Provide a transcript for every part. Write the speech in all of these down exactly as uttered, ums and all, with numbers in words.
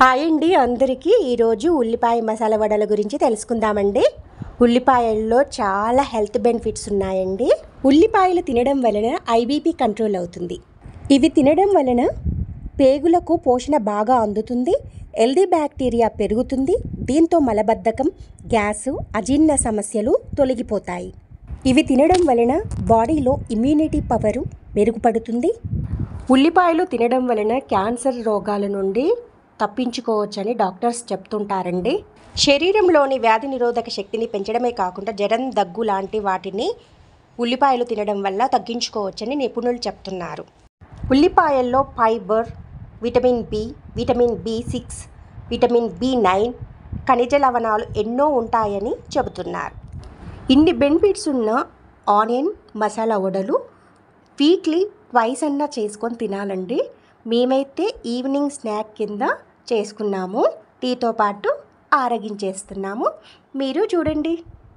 Hi అండి అందరికీ ఈరోజు ఉల్లిపాయ మసాలా వడల గురించి తెలుసుకుందామండి. ఉల్లిపాయల్లో చాలా హెల్త్ బెనిఫిట్స్ ఉన్నాయండి. ఉల్లిపాయలు తినడం వలన ఐబీపీ కంట్రోల్ అవుతుంది. ఇవి తినడం వలన పేగులకు పోషణ బాగా అందుతుంది. హెల్దీ బ్యాక్టీరియా పెరుగుతుంది. దీంతో మలబద్ధకం, గ్యాసు, అజీర్ణ సమస్యలు తొలగిపోతాయి. ఇవి తినడం వలన బాడీలో ఇమ్యూనిటీ పవరు మెరుగుపడుతుంది. ఉల్లిపాయలు తినడం వలన క్యాన్సర్ రోగాల నుండి తప్పించుకోవచ్చని డాక్టర్స్ చెప్తుంటారండి. శరీరంలోని వ్యాధి నిరోధక శక్తిని పెంచడమే కాకుండా జ్వరం, దగ్గు లాంటి వాటిని ఉల్లిపాయలు తినడం వల్ల తగ్గించుకోవచ్చని నిపుణులు చెప్తున్నారు. ఉల్లిపాయల్లో fibre, vitamin B, vitamin B six, vitamin B nine, ఖనిజ లవణాలు ఎన్నో ఉంటాయని చెబుతున్నారు. ఇన్ని బెనిఫిట్స్ ఉన్న ఆనియన్ మసాలా వడలు వీక్లీ ట్వైస్ అన్నా చేసుకొని తినాలండి. మేమైతే ఈవినింగ్ స్నాక్ కింద చేసుకున్నాము. టీతో పాటు ఆరగించేస్తున్నాము. మీరు చూడండి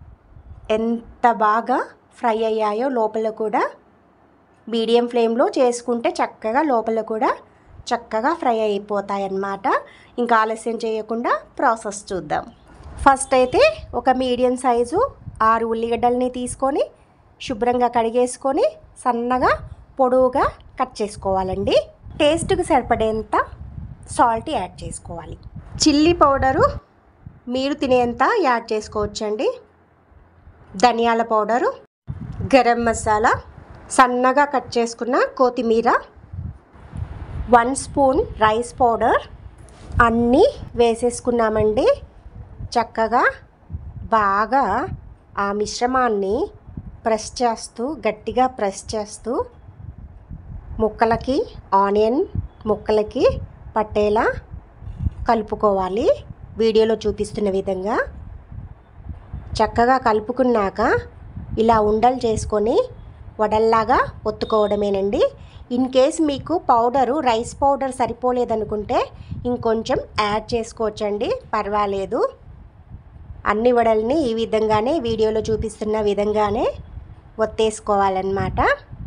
ఎంత బాగా ఫ్రై అయ్యాయో. లోపల కూడా మీడియం ఫ్లేమ్లో చేసుకుంటే చక్కగా లోపల కూడా చక్కగా ఫ్రై అయిపోతాయన్నమాట. ఇంకా ఆలస్యం చేయకుండా ప్రాసెస్ చూద్దాం. ఫస్ట్ అయితే ఒక మీడియం సైజు ఆరు ఉల్లిగడ్డల్ని తీసుకొని శుభ్రంగా కడిగేసుకొని సన్నగా పొడవుగా కట్ చేసుకోవాలండి. టేస్ట్కి సరిపడేంత సాల్ట్ యాడ్ చేసుకోవాలి. చిల్లీ పౌడరు మీరు తినేంత యాడ్ చేసుకోవచ్చండి. ధనియాల పౌడరు, గరం మసాలా, సన్నగా కట్ చేసుకున్న కొత్తిమీర, వన్ స్పూన్ రైస్ పౌడర్ అన్నీ వేసేసుకున్నామండి. చక్కగా బాగా ఆ మిశ్రమాన్ని ప్రెస్ చేస్తూ గట్టిగా ప్రెస్ చేస్తూ ముక్కలకి ఆనియన్ ముక్కలకి పట్టేలా కలుపుకోవాలి. వీడియోలో చూపిస్తున్న విధంగా చక్కగా కలుపుకున్నాక ఇలా ఉండలు చేసుకొని వడల్లాగా ఒత్తుకోవడమేనండి. ఇన్ కేస్ మీకు పౌడరు రైస్ పౌడర్ సరిపోలేదనుకుంటే ఇంకొంచెం యాడ్ చేసుకోవచ్చండి, పర్వాలేదు. అన్ని వడల్ని ఈ విధంగానే వీడియోలో చూపిస్తున్న విధంగానే ఒత్తేసుకోవాలన్నమాట.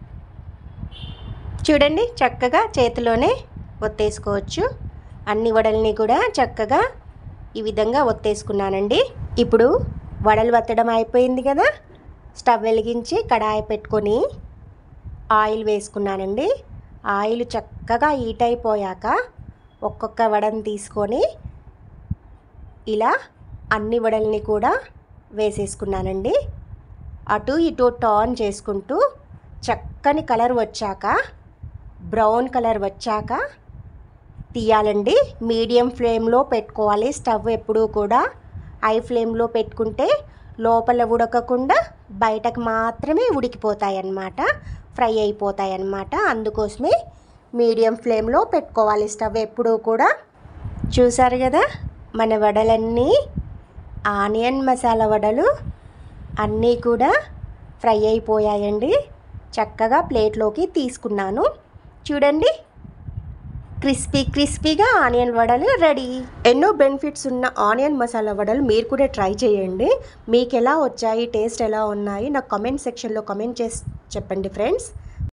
చూడండి చక్కగా చేతిలోనే ఒత్తేసుకోవచ్చు. అన్ని వడల్ని కూడా చక్కగా ఈ విధంగా ఒత్తేసుకున్నానండి. ఇప్పుడు వడలు వత్తడం అయిపోయింది కదా, స్టవ్ వెలిగించి కడాయి పెట్టుకొని ఆయిల్ వేసుకున్నానండి. ఆయిల్ చక్కగా హీట్ అయిపోయాక ఒక్కొక్క వడని తీసుకొని ఇలా అన్ని వడల్ని కూడా వేసేసుకున్నానండి. అటు ఇటు టర్న్ చేసుకుంటూ చక్కని కలర్ వచ్చాక, బ్రౌన్ కలర్ వచ్చాక తీయాలండి. మీడియం ఫ్లేమ్లో పెట్టుకోవాలి. స్టవ్ ఎప్పుడూ కూడా హై ఫ్లేమ్లో పెట్టుకుంటే లోపల ఉడకకుండా బయటకు మాత్రమే ఉడికిపోతాయి అన్నమాట, ఫ్రై అయిపోతాయి అన్నమాట. అందుకోసమే మీడియం ఫ్లేమ్లో పెట్టుకోవాలి స్టవ్ ఎప్పుడూ కూడా. చూసారు కదా మన వడలన్నీ, ఆనియన్ మసాలా వడలు అన్నీ కూడా ఫ్రై అయిపోయాయండి. చక్కగా ప్లేట్లోకి తీసుకున్నాను. చూడండి క్రిస్పీ క్రిస్పీగా ఆనియన్ వడలు రెడీ. ఎన్నో బెనిఫిట్స్ ఉన్న ఆనియన్ మసాలా వడలు మీరు కూడా ట్రై చేయండి. మీకు ఎలా వచ్చాయి, టేస్ట్ ఎలా ఉన్నాయి నాకు కామెంట్ సెక్షన్లో కామెంట్ చేసి చెప్పండి ఫ్రెండ్స్.